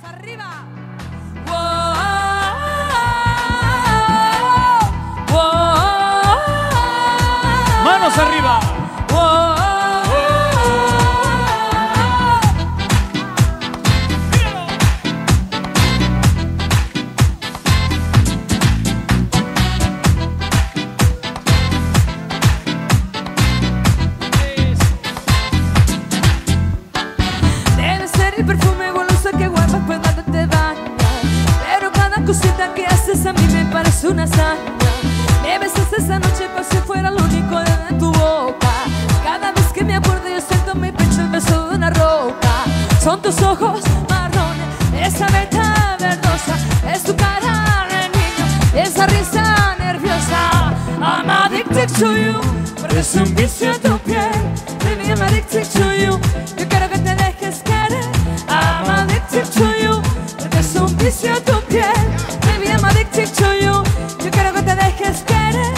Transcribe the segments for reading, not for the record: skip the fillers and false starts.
arriba. Manos arriba. Debe ser el perfume goloso que guardas pues cuando te bañas, pero cada cosita que haces a mí me parece una hazaña. Me besas esa noche como si fuera lo único de tu boca. Cada vez que me acuerdo yo siento en mi pecho el beso de una roca. Son tus ojos marrones, esa venta verdosa, es tu cara de niño, esa risa nerviosa. I'm addicted to you, porque es un vicio en tu piel. Baby, I'm addicted to you, yo quiero que te dejes querer. I'm addicted to you, porque es un vicio en tu piel. Baby, I'm addicted to you, yo quiero que te dejes querer.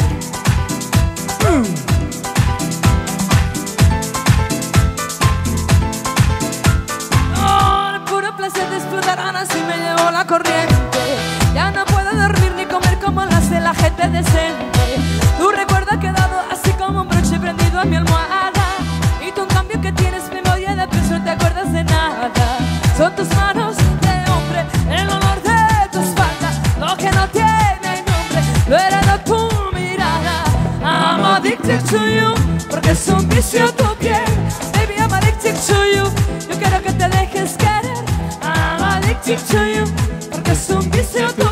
Oh, el puro placer de explotar ganas y me llevó la corriente. Ya no puedo dormir ni comer como lo hace la gente decente. Tu recuerdo ha quedado así como un broche prendido a mi almohada. Y tú en cambio que tienes memoria de peso no te acuerdas de nada. Son tus manos de hombre, el olor de tus faldas, lo que no tiene nombre, lo hereda tu mirada. I'm addicted to you, porque es un vicio tu piel. Baby, I'm addicted to you, yo quiero que te dejes querer. I'm addicted to you, porque es un vicio tu